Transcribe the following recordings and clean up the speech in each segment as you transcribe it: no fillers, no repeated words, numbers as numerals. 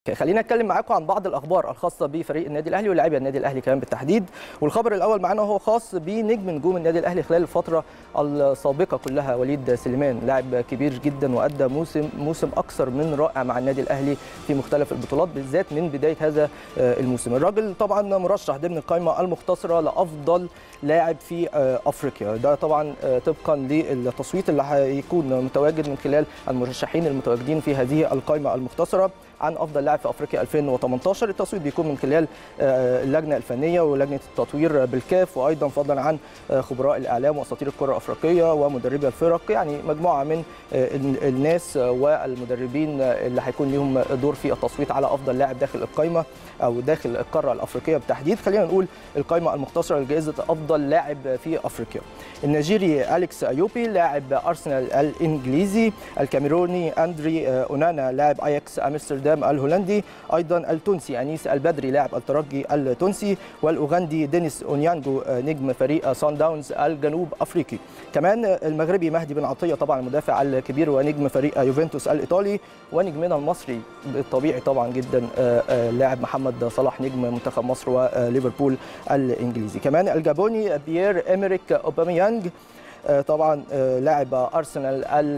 خلينا نتكلم معاكم عن بعض الاخبار الخاصه بفريق النادي الاهلي ولاعبي النادي الاهلي كمان بالتحديد. والخبر الاول معانا هو خاص بنجم نجوم النادي الاهلي خلال الفتره السابقه كلها، وليد سليمان، لاعب كبير جدا وادى موسم اكثر من رائع مع النادي الاهلي في مختلف البطولات بالذات من بدايه هذا الموسم. الراجل طبعا مرشح ضمن القائمه المختصره لافضل لاعب في افريقيا، ده طبعا طبقا للتصويت اللي هيكون متواجد من خلال المرشحين المتواجدين في هذه القائمه المختصره عن افضل لاعب في افريقيا 2018. التصويت بيكون من خلال اللجنه الفنيه ولجنه التطوير بالكاف، وايضا فضلا عن خبراء الاعلام واساطير الكره الافريقيه ومدربي الفرق، يعني مجموعه من الناس والمدربين اللي هيكون لهم دور في التصويت على افضل لاعب داخل القائمه او داخل القاره الافريقيه بالتحديد. خلينا نقول القائمه المختصره لجائزه افضل لاعب في افريقيا: النيجيري أليكس أيوبي لاعب ارسنال الانجليزي، الكاميروني اندري اونانا لاعب اياكس امستردام الهولندي، ايضا التونسي انيس البدري لاعب الترجي التونسي، والاوغندي دينيس اونيانجو نجم فريق سان داونز الجنوب افريقي. كمان المغربي مهدي بن عطيه طبعا المدافع الكبير ونجم فريق يوفنتوس الايطالي، ونجمنا المصري بالطبيعي طبعا جدا لاعب محمد صلاح نجم منتخب مصر وليفربول الانجليزي. كمان الجابوني بيير إمريك أوباميانج طبعا لاعب ارسنال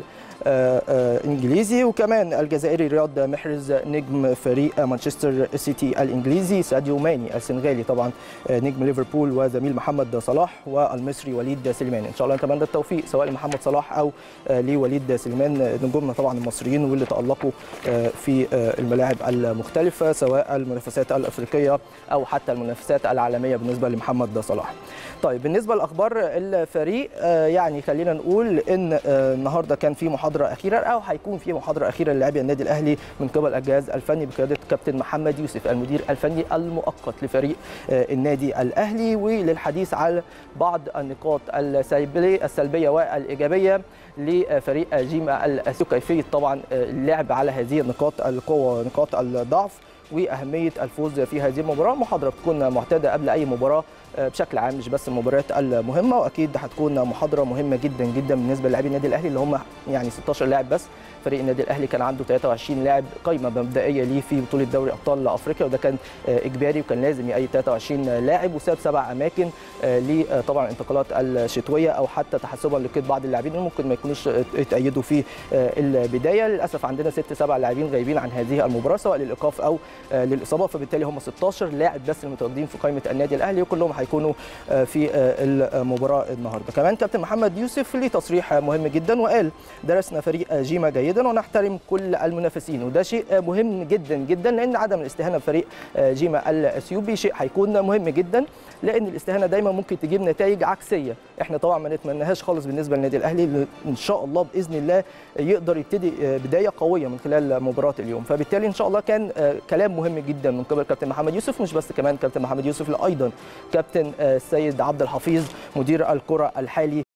الانجليزي، وكمان الجزائري رياض محرز نجم فريق مانشستر سيتي الانجليزي، ساديو ماني السنغالي طبعا نجم ليفربول وزميل محمد صلاح، والمصري وليد سليمان. ان شاء الله نتمنى التوفيق سواء لمحمد صلاح او لوليد سليمان، نجومنا طبعا المصريين واللي تألقوا في الملاعب المختلفه سواء المنافسات الافريقيه او حتى المنافسات العالميه بالنسبه لمحمد صلاح. طيب بالنسبه لاخبار الفريق، يعني خلينا نقول ان النهارده كان في محاضره اخيره او هيكون في محاضره اخيره للاعبي النادي الاهلي من قبل الجهاز الفني بقياده كابتن محمد يوسف المدير الفني المؤقت لفريق النادي الاهلي، وللحديث على بعض النقاط السلبيه والايجابيه لفريق جيما الأسيو، كيفيه طبعا اللعب على هذه النقاط القوه ونقاط الضعف واهميه الفوز في هذه المباراه. المحاضره بتكون معتاده قبل اي مباراه بشكل عام، مش بس المباريات المهمه، واكيد هتكون محاضره مهمه جدا جدا بالنسبه للاعبي النادي الاهلي اللي هم يعني 16 لاعب بس. فريق النادي الاهلي كان عنده 23 لاعب قائمه مبدئيه ليه في بطوله دوري ابطال افريقيا، وده كان اجباري وكان لازم يأيد 23 لاعب، وساب 7 اماكن لطبعا الانتقالات الشتويه او حتى تحسبا لقيد بعض اللاعبين اللي ممكن ما يكونوش اتأيدوا في البدايه. للاسف عندنا 6-7 لاعبين غايبين عن هذه المباراه سواء للايقاف او للاصابه، فبالتالي هم 16 لاعب بس المتواجدين في قائمه النادي الاهلي، وكلهم هيكونوا في المباراه النهارده. كمان كابتن محمد يوسف ليه تصريح مهم جدا وقال: درسنا فريق جيما جيدا ونحترم كل المنافسين، وده شيء مهم جدا جدا، لان عدم الاستهانه بفريق جيما الاثيوبي شيء هيكون مهم جدا، لان الاستهانه دايما ممكن تجيب نتائج عكسيه. احنا طبعا ما نتمناهاش خالص بالنسبه للنادي الاهلي، ان شاء الله باذن الله يقدر يبتدي بدايه قويه من خلال مباراه اليوم. فبالتالي ان شاء الله كان كلام مهم جدا من قبل كابتن محمد يوسف، مش بس كمان كابتن محمد يوسف، لا ايضا كابتن السيد عبد الحفيظ مدير الكره الحالي